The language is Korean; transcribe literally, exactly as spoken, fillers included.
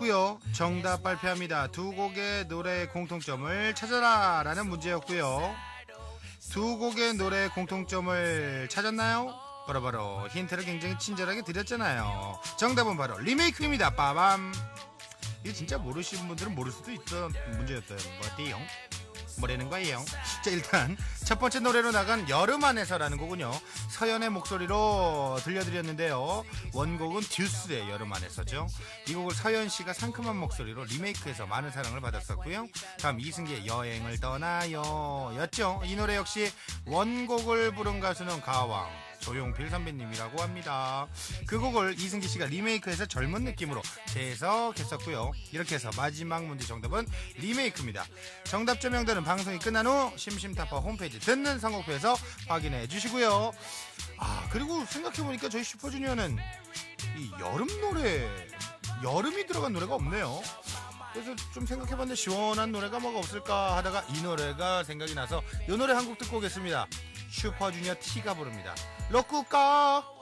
문제였고요. 정답 발표합니다. 두 곡의 노래의 공통점을 찾아라 라는 문제였고요. 두 곡의 노래의 공통점을 찾았나요? 바로바로 힌트를 굉장히 친절하게 드렸잖아요. 정답은 바로 리메이크입니다. 빠밤. 이거 진짜 모르시는 분들은 모를 수도 있던 문제였어요. 뭐띠용? 뭐라는 거예요? 자, 일단 첫 번째 노래로 나간 여름 안에서라는 곡은요, 서연의 목소리로 들려드렸는데요. 원곡은 듀스의 여름 안에서죠. 이 곡을 서연씨가 상큼한 목소리로 리메이크해서 많은 사랑을 받았었고요. 다음 이승기의 여행을 떠나요 였죠. 이 노래 역시 원곡을 부른 가수는 가왕 조용필 선배님이라고 합니다. 그 곡을 이승기씨가 리메이크해서 젊은 느낌으로 재해석했었고요. 이렇게 해서 마지막 문제 정답은 리메이크입니다. 정답자 명단은 방송이 끝난 후 심심타파 홈페이지 듣는 선곡표에서 확인해 주시고요. 아, 그리고 생각해보니까 저희 슈퍼주니어는 이 여름 노래, 여름이 들어간 노래가 없네요. 그래서 좀 생각해봤는데 시원한 노래가 뭐가 없을까 하다가 이 노래가 생각이 나서 이 노래 한 곡 듣고 오겠습니다. 슈퍼주니어 T가 부릅니다. 로쿠꺼.